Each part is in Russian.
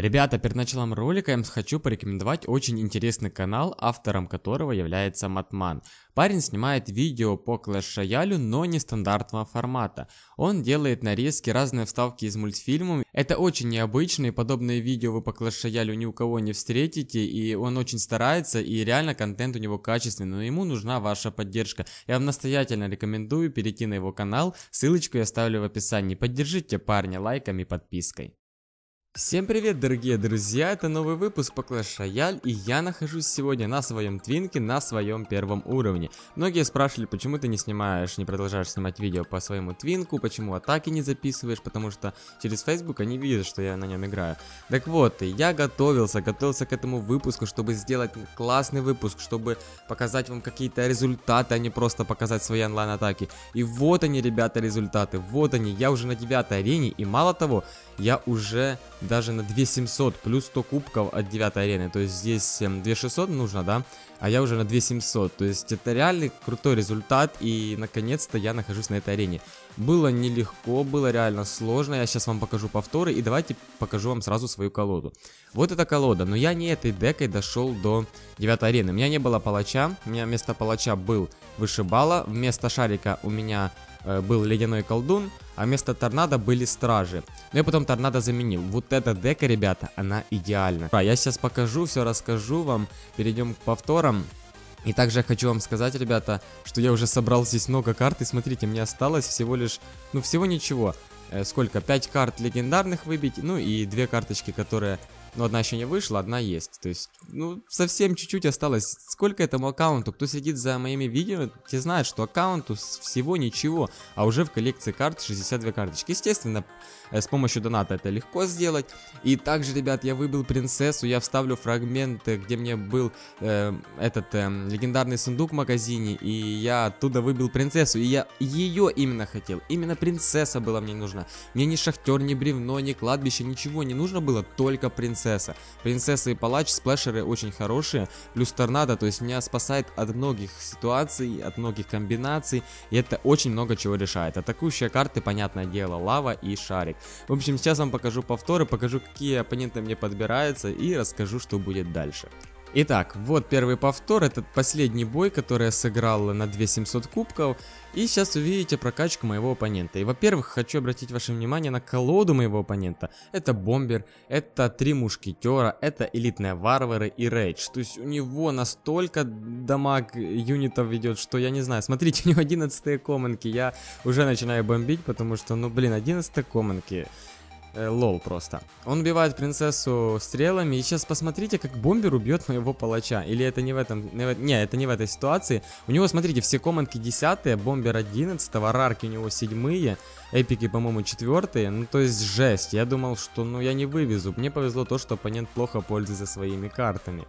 Ребята, перед началом ролика я вам хочу порекомендовать очень интересный канал, автором которого является Матман. Парень снимает видео по Clash Royale, но не стандартного формата. Он делает нарезки, разные вставки из мультфильмов. Это очень необычные, подобные видео вы по Clash Royale ни у кого не встретите, и он очень старается, и реально контент у него качественный, но ему нужна ваша поддержка. Я вам настоятельно рекомендую перейти на его канал, ссылочку я оставлю в описании. Поддержите парня лайком и подпиской. Всем привет, дорогие друзья, это новый выпуск по Clash Royale, и я нахожусь сегодня на своем твинке, на своем первом уровне. Многие спрашивали, почему ты не продолжаешь снимать видео по своему твинку, почему атаки не записываешь, потому что через Facebook они видят, что я на нем играю. Так вот, я готовился к этому выпуску, чтобы сделать классный выпуск, чтобы показать вам какие-то результаты, а не просто показать свои онлайн-атаки. И вот они, ребята, результаты, вот они, я уже на 9-й арене, и мало того, я уже даже на 2700 плюс 100 кубков от 9 арены, то есть здесь 2600 нужно, да, а я уже на 2700, то есть это реально крутой результат, и наконец-то я нахожусь на этой арене. Было нелегко, было реально сложно, я сейчас вам покажу повторы, и давайте покажу вам сразу свою колоду. Вот эта колода, но я не этой декой дошел до 9 арены, у меня не было палача, у меня вместо палача был вышибала, вместо шарика у меня был ледяной колдун, а вместо торнадо были стражи. Но я потом торнадо заменил. Вот эта дека, ребята, она идеальна. Я сейчас покажу, все расскажу вам. Перейдем к повторам. И также я хочу вам сказать, ребята, что я уже собрал здесь много карт. И смотрите, мне осталось всего лишь, всего ничего. Сколько? 5 карт легендарных выбить, ну и 2 карточки, которые... Но одна еще не вышла, одна есть. То есть, совсем чуть-чуть осталось. Сколько этому аккаунту? Кто следит за моими видео, те знают, что аккаунту всего ничего. А уже в коллекции карт 62 карточки. Естественно, с помощью доната это легко сделать. И также, ребят, я выбил принцессу. Я вставлю фрагмент, где мне был легендарный сундук в магазине. И я оттуда выбил принцессу. И я ее именно хотел. Именно принцесса была мне нужна. Мне ни шахтер, ни бревно, ни кладбище, ничего не нужно было, только принцесса. Принцесса и палач, сплэшеры очень хорошие, плюс торнадо, то есть меня спасает от многих ситуаций, от многих комбинаций, и это очень много чего решает. Атакующие карты, понятное дело, лава и шарик. В общем, сейчас вам покажу повторы, покажу, какие оппоненты мне подбираются, и расскажу, что будет дальше. Итак, вот первый повтор, это последний бой, который я сыграл на 2700 кубков. И сейчас увидите прокачку моего оппонента. И, во-первых, хочу обратить ваше внимание на колоду моего оппонента. Это бомбер, это 3 мушкетера, это элитные варвары и рейдж. То есть у него настолько дамаг юнитов ведет, что я не знаю. Смотрите, у него 11-е коммонки. Я уже начинаю бомбить, потому что, 11-е коммонки. Лол просто. Он убивает принцессу стрелами. И сейчас посмотрите, как бомбер убьет моего палача. Или это не в этом... Не, это не в этой ситуации. У него, смотрите, все коммонки 10-е, бомбер 11-го, рарки у него 7-е, эпики, по-моему, 4-е. То есть жесть. Я думал, что, я не вывезу. Мне повезло то, что оппонент плохо пользуется своими картами.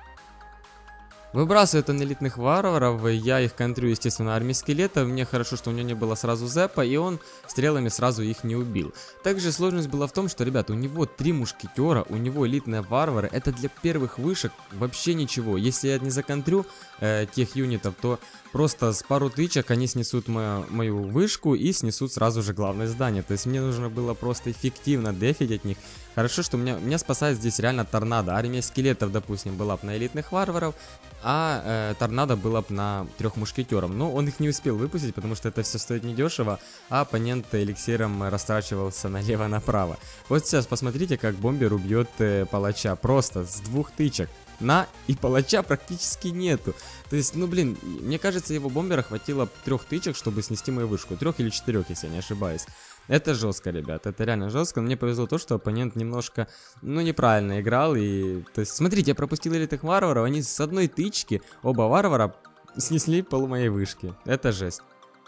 Выбрасывает он элитных варваров, я их контрю, естественно, армией скелетов. Мне хорошо, что у него не было сразу зэпа, и он стрелами сразу их не убил. Также сложность была в том, что, ребята, у него 3 мушкетера, у него элитные варвары. Это для первых вышек вообще ничего. Если я не законтрю тех юнитов, то просто с пару тычек они снесут мою вышку и снесут сразу же главное здание. То есть мне нужно было просто эффективно дефить от них. Хорошо, что меня спасает здесь реально торнадо. Армия скелетов, допустим, была бы на элитных варваров, а торнадо было бы на 3 мушкетеров. Но он их не успел выпустить, потому что это все стоит недешево, а оппонент эликсиром растрачивался налево-направо. Вот сейчас посмотрите, как бомбер убьет палача. Просто с 2 тычек. И палача практически нету. То есть, мне кажется, его бомбера хватило 3 тычек, чтобы снести мою вышку. 3 или 4, если я не ошибаюсь. Это жестко, ребят, это реально жестко. Мне повезло то, что оппонент немножко, неправильно играл. И, то есть, смотрите, я пропустил элитных варваров, они с 1 тычки, оба варвара снесли пол моей вышки. Это жесть.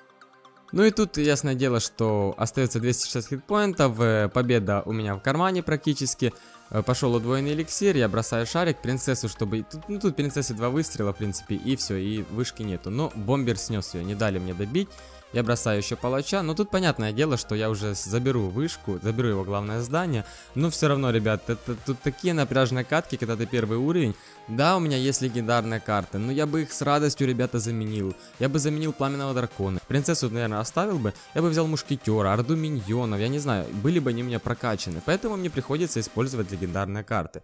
И тут ясное дело, что остается 260 хитпоинтов, победа у меня в кармане практически. Пошел удвоенный эликсир, я бросаю шарик, принцессу, чтобы... Тут принцессе 2 выстрела, в принципе, и все, и вышки нету. Но бомбер снес ее, не дали мне добить. Я бросаю еще палача, но тут понятное дело, что я уже заберу вышку, заберу его главное здание. Но все равно, ребят, это тут такие напряжные катки, когда ты первый уровень. Да, у меня есть легендарные карты, но я бы их с радостью, ребята, заменил. Я бы заменил Пламенного Дракона. Принцессу, наверное, оставил бы. Я бы взял Мушкетера, Орду Миньонов, я не знаю, были бы они у меня прокачаны. Поэтому мне приходится использовать легендарные карты.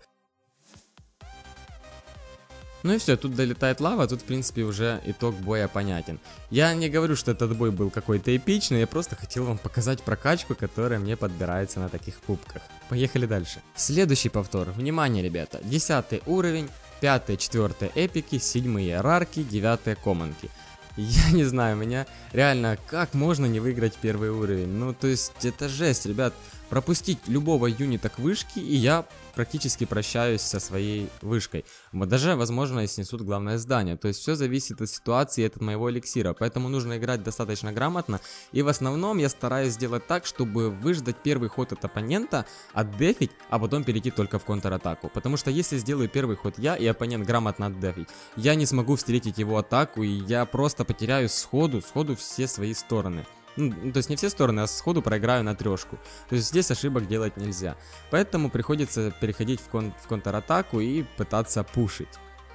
Ну и все, тут долетает лава, тут в принципе уже итог боя понятен. Я не говорю, что этот бой был какой-то эпичный, я просто хотел вам показать прокачку, которая мне подбирается на таких кубках. Поехали дальше. Следующий повтор. Внимание, ребята. 10 уровень, 5-4 эпики, 7 иерархи, 9 команки. Я не знаю, меня реально, как можно не выиграть первый уровень? Ну, то есть, это жесть, ребят. Пропустить любого юнита к вышке, и я практически прощаюсь со своей вышкой. Вот даже, возможно, и снесут главное здание. То есть, все зависит от ситуации и от моего эликсира. Поэтому нужно играть достаточно грамотно. И в основном я стараюсь сделать так, чтобы выждать первый ход от оппонента, отдефить, а потом перейти только в контратаку. Потому что если сделаю первый ход я, и оппонент грамотно отдефить, я не смогу встретить его атаку, и я просто потеряю сходу все свои стороны. Ну, то есть не все стороны, а сходу проиграю на трешку. То есть здесь ошибок делать нельзя. Поэтому приходится переходить в контратаку и пытаться пушить.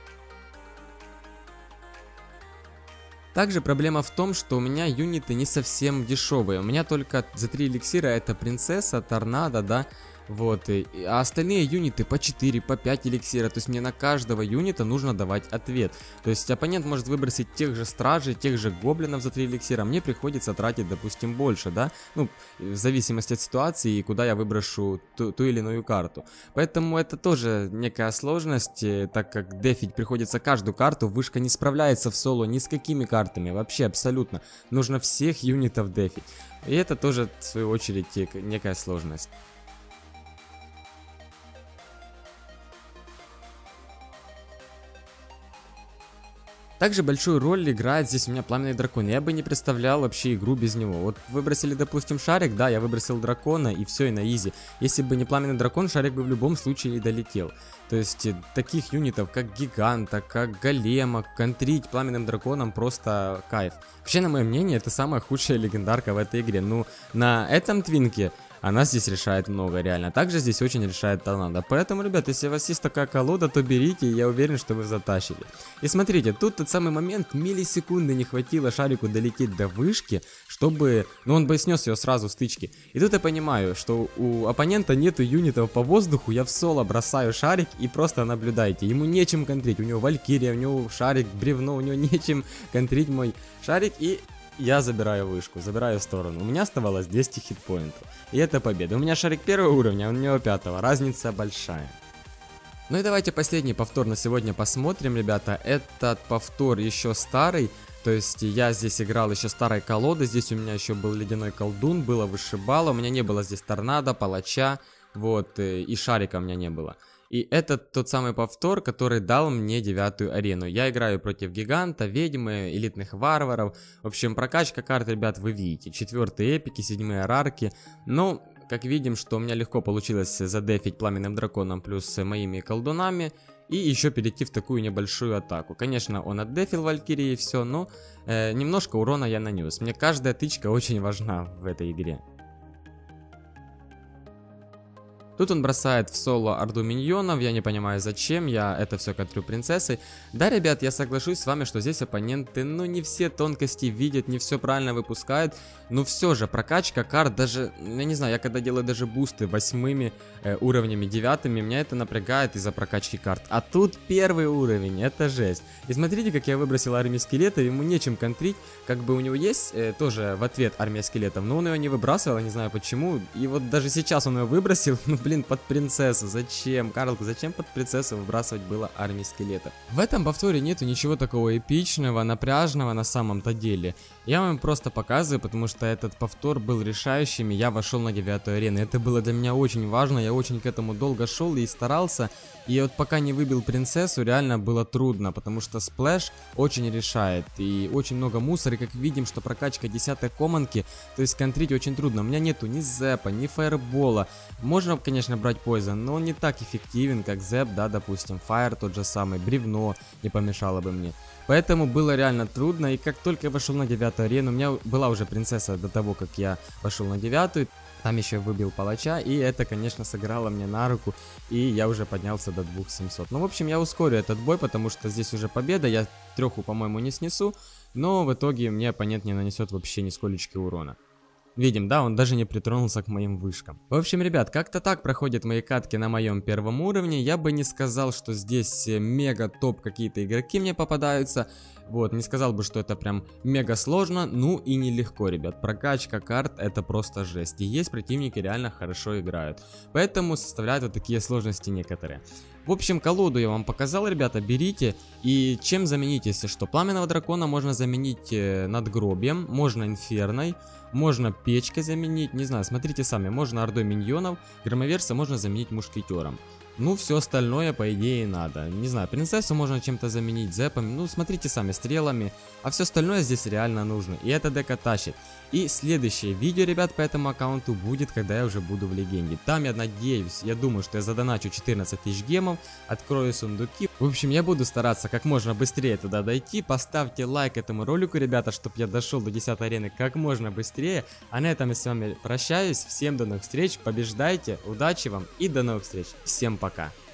Также проблема в том, что у меня юниты не совсем дешевые. У меня только за 3 эликсира это принцесса, торнадо, да. Вот, а остальные юниты по 4, по 5 эликсира, то есть мне на каждого юнита нужно давать ответ. То есть оппонент может выбросить тех же стражей, тех же гоблинов за 3 эликсира, мне приходится тратить, допустим, больше, да, ну, в зависимости от ситуации и куда я выброшу ту или иную карту. Поэтому это тоже некая сложность, так как дефить приходится каждую карту, вышка не справляется в соло ни с какими картами, вообще абсолютно, нужно всех юнитов дефить. И это тоже, в свою очередь, некая сложность. Также большую роль играет здесь у меня Пламенный Дракон. Я бы не представлял вообще игру без него. Вот выбросили, допустим, шарик, да, я выбросил дракона и все, и на изи. Если бы не Пламенный Дракон, шарик бы в любом случае не долетел. То есть таких юнитов, как Гиганта, как Голема, контрить Пламенным Драконом просто кайф. Вообще, на мое мнение, это самая худшая легендарка в этой игре. Ну, на этом твинке она здесь решает много, реально. Также здесь очень решает торнадо. Поэтому, ребят, если у вас есть такая колода, то берите, и я уверен, что вы затащите. И смотрите, тут тот самый момент, миллисекунды не хватило шарику долететь до вышки, чтобы... Ну, он бы снес ее сразу в стычке. И тут я понимаю, что у оппонента нету юнитов по воздуху, я в соло бросаю шарик и просто наблюдайте. Ему нечем контрить, у него валькирия, у него шарик, бревно, у него нечем контрить мой шарик, и... Я забираю вышку, забираю сторону. У меня оставалось 200 хитпоинтов. И это победа. У меня шарик 1 уровня, а у него 5. Разница большая. Ну и давайте последний повтор на сегодня посмотрим, ребята. Этот повтор еще старый. То есть я здесь играл еще старой колоды. Здесь у меня еще был ледяной колдун, было вышибало. У меня не было здесь торнадо, палача. Вот, и шарика у меня не было. И это тот самый повтор, который дал мне 9-ю арену. Я играю против гиганта, ведьмы, элитных варваров. В общем, прокачка карт, ребят, вы видите. 4-й эпики, 7-й иерархи. Ну, как видим, что у меня легко получилось задефить Пламенным Драконом плюс моими колдунами. И еще перейти в такую небольшую атаку. Конечно, он отдефил Валькирии и все, но немножко урона я нанес. Мне каждая тычка очень важна в этой игре. Тут он бросает в соло орду миньонов, я не понимаю зачем, я это все контрю принцессой. Да, ребят, я соглашусь с вами, что здесь оппоненты, ну, не все тонкости видят, не все правильно выпускают. Но все же, прокачка карт, даже, я не знаю, я когда делаю даже бусты 8-ми уровнями, 9-ми, меня это напрягает из-за прокачки карт. А тут 1-й уровень, это жесть. И смотрите, как я выбросил армию скелетов, ему нечем контрить, как бы у него есть тоже в ответ армия скелетов, но он ее не выбрасывал, не знаю почему. И вот даже сейчас он ее выбросил, ну, блин, под принцессу. Зачем, Карл, зачем под принцессу выбрасывать было армии скелетов? В этом повторе нету ничего такого эпичного, напряжного на самом-то деле. Я вам просто показываю, потому что этот повтор был решающим, и я вошел на 9-ю арену. Это было для меня очень важно, я очень к этому долго шел и старался. И вот пока не выбил принцессу, реально было трудно, потому что сплэш очень решает. И очень много мусора, и как видим, что прокачка 10-й команки, то есть контрить очень трудно. У меня нету ни зэпа, ни фаербола. Можно, конечно, конечно, брать Poison, но он не так эффективен, как Zap, да, допустим, Fire тот же самый, Бревно не помешало бы мне. Поэтому было реально трудно, и как только я вошел на 9-ю арену, у меня была уже принцесса до того, как я вошел на 9-ю, там еще выбил палача, и это, конечно, сыграло мне на руку, и я уже поднялся до 2700. Ну, в общем, я ускорю этот бой, потому что здесь уже победа, я 3, по-моему, не снесу, но в итоге мне оппонент не нанесет вообще нисколечки урона. Видим, да, он даже не притронулся к моим вышкам. В общем, ребят, как-то так проходят мои катки на моем первом уровне. Я бы не сказал, что здесь мега топ какие-то игроки мне попадаются. Вот, не сказал бы, что это прям мега сложно, ну и нелегко, ребят. Прокачка карт это просто жесть. И есть противники реально хорошо играют. Поэтому составляют вот такие сложности некоторые. В общем, колоду я вам показал, ребята, берите. И чем заменить, если что? Пламенного дракона можно заменить надгробием, можно инферной, можно печкой заменить, не знаю, смотрите сами, можно ордой миньонов, громоверса можно заменить мушкетером. Ну, все остальное, по идее, надо. Не знаю, принцессу можно чем-то заменить, зэпами, ну, смотрите сами, стрелами. А все остальное здесь реально нужно. И это дека тащит. И следующее видео, ребят, по этому аккаунту будет, когда я уже буду в легенде. Там я надеюсь, я думаю, что я задоначу 14 тысяч гемов, открою сундуки. В общем, я буду стараться как можно быстрее туда дойти. Поставьте лайк этому ролику, ребята, чтобы я дошел до 10 арены как можно быстрее. А на этом я с вами прощаюсь. Всем до новых встреч, побеждайте, удачи вам и до новых встреч. Всем пока.